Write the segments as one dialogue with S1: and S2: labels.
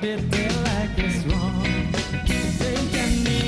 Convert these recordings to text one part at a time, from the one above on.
S1: they feel like it's wrong. They can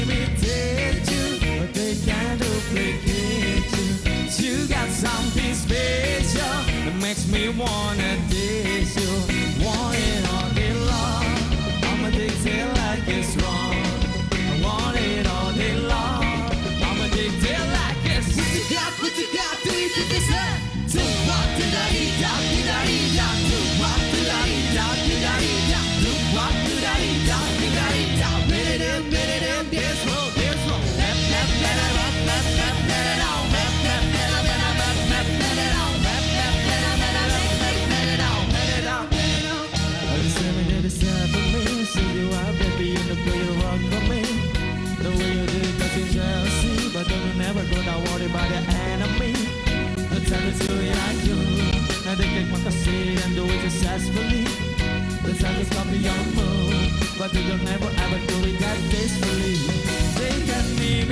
S1: imitate you, but they can't duplicate you. You got something special that makes me wanna taste you. Want it all day long. I'm addicted like it's wrong. I want it all day long. I'm addicted like it's. What you got, do you think it's her? To walk to the heat, down to the heat, down to walk to the heat, down to the heat, down to walk to the heat, down to the heat, down. Minute in, this road, this road. Left, left, let it up, left, left, let it out, left, left, let it out, left, left, let it out, left, left, let it out, left, let it out, let it out, let it out. Oh, you say me that it's time for me. See you out, baby, in the play you rock for me. The way you do it, cause you're jealousy, but don't you never go down worried about your enemy. The time to do it like you, and they take my conceit and do it successfully. The time to copy your move, but they don't never ever do it that gracefully. They can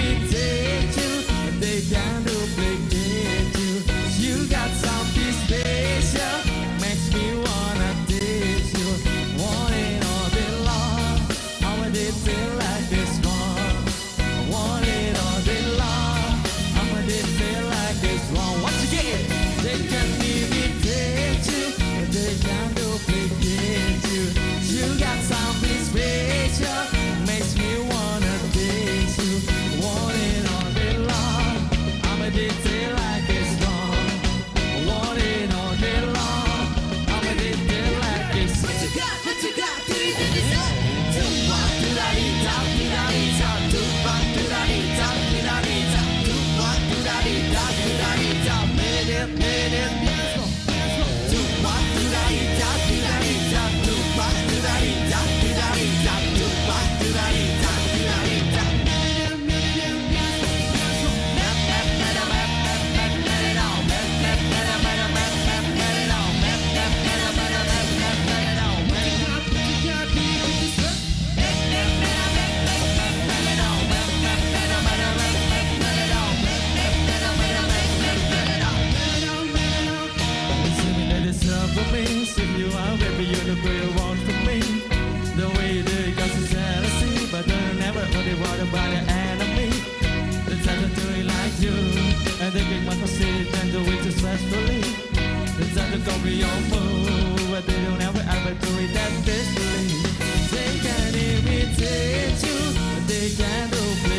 S1: imitate you, but they can't duplicate you. You got something special, makes me wanna taste you. Want it all day long, how would it feel like this wrong? I want it all day long, how would it feel like this wrong? Once again, they can imitate you, but they can't duplicate you. You got something special, makes me wanna taste you. Want it all day long, I'm addicted like it's wrong. Want it all day long, I'm addicted like it's. What you got, do you think it's up? To walk to the heat, down to the heat, down to walk to the heat, down to the heat, down to walk to the heat, down to the heat, down. Minute, yes, to walk to the heat, down to the heat, down to walk to the heat, down to the heat, down to walk to the heat, down to the heat, down. For me, see you out, baby, you're the girl you want for me. The way you do it cause it's jealousy, but don't never really worry about your enemy. The time to do it like you, and they get my conceit and do it successfully. The time to copy your move, but they don't ever do it that gracefully. They can imitate you, but they can't do